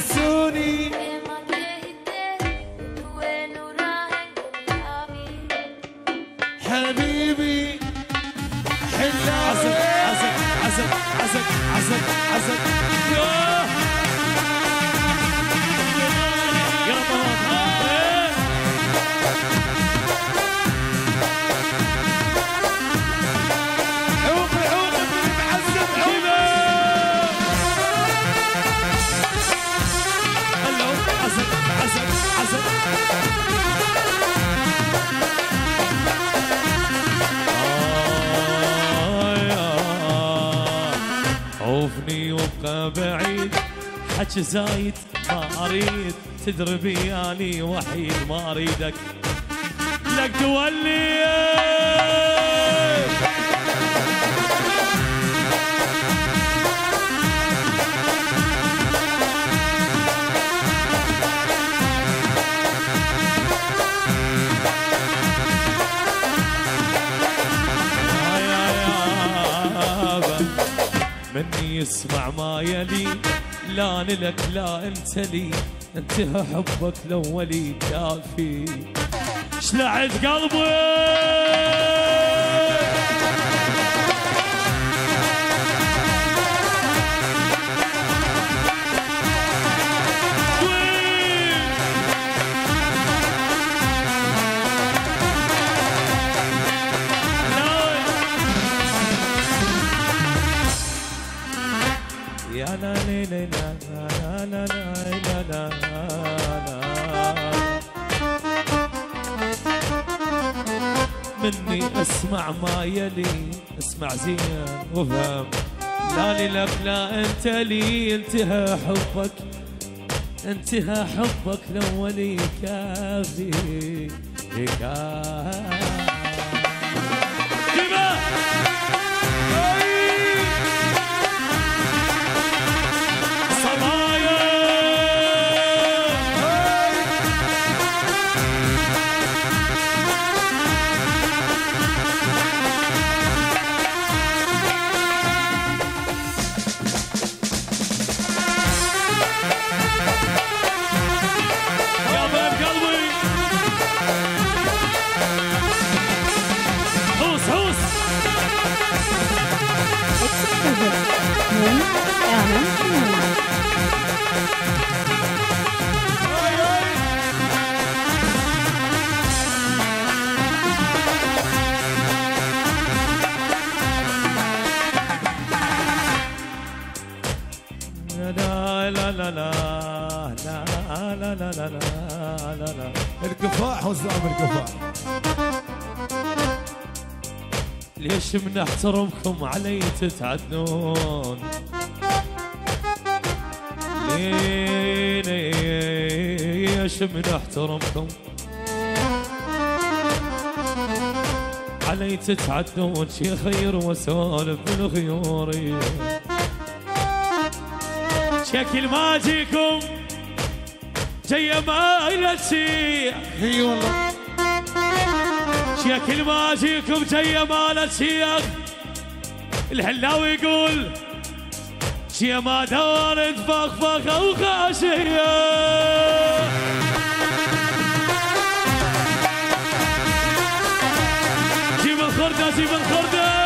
نسوني حبيبي حلاوي عزق عزق عزق عزق عزق عزق يا رمضان عوق عوق معزق عوق عزق عزق عزق عوفني وابقى بعيد حكي زايد ما اريد تدري بياني وحيد ما اريدك لك تولي مني يسمع ما يلي لا لك لا انت لي انتهى حبك الاولي كافي شلعت قلبي يا لا لا لا لا لا لا لا لا مني اسمع ما يلي اسمع زين وفهم لا لي لك لا انت لي انتهى حبك انتهى حبك الاولي كافي كافي لا لا لا لا لا لا لا لا لا الكفاح وزام الكفاح ليش من احترمكم علي تتعدون ليش من احترمكم علي تتعدون شي خير وسولف بالغيوري شكل ما اجيكم جايه ما شي اي والله شكل ما اجيكم جايه ما شيخ الحلاوي يقول شي ما دارت فخفخه وخاشيه جيب الخرده جيب الخرده